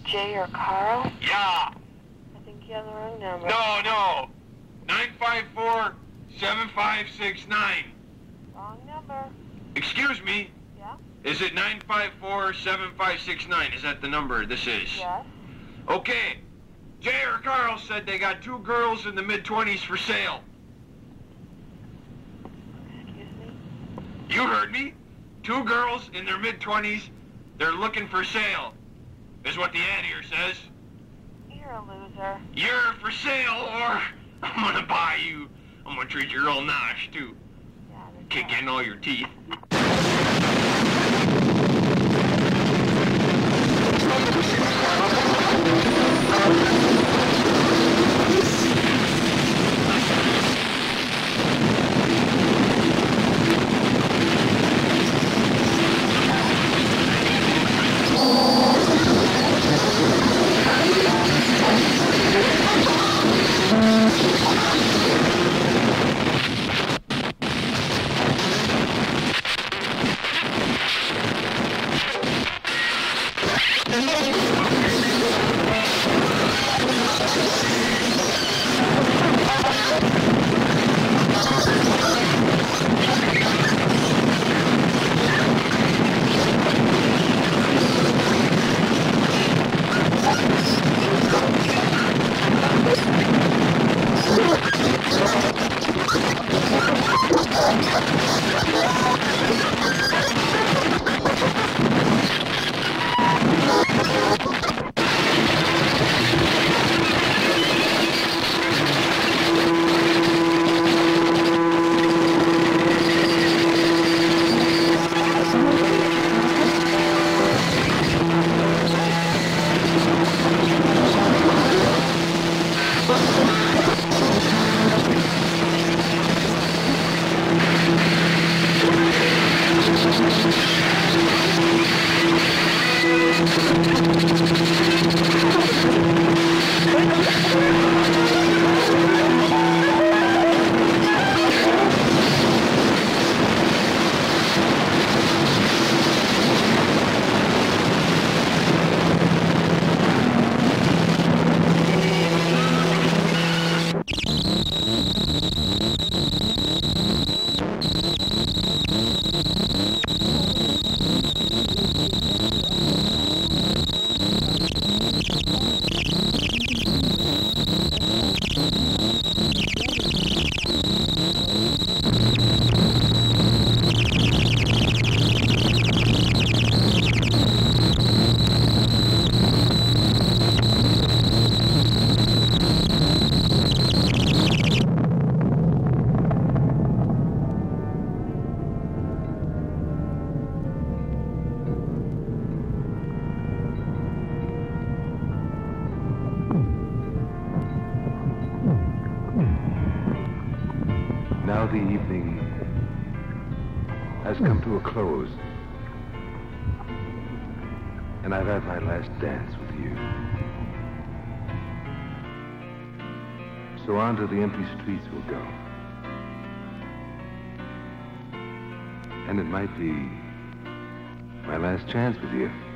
Jay or Carl? Yeah. I think you have the wrong number. No. 954-7569. Wrong number. Excuse me. Yeah? Is it 954-7569? Is that the number this is? Yes. Okay. Jay or Carl said they got 2 girls in the mid-20s for sale. Excuse me? You heard me. 2 girls in their mid-20s. They're looking for sale. Is what the ad here says. You're a loser. You're for sale, or I'm gonna buy you. I'm gonna treat you real nice, too. Yeah, Kick in all your teeth. Now the evening has come to a close, and I've had my last dance with you. So on to the empty streets we'll go. And it might be my last chance with you.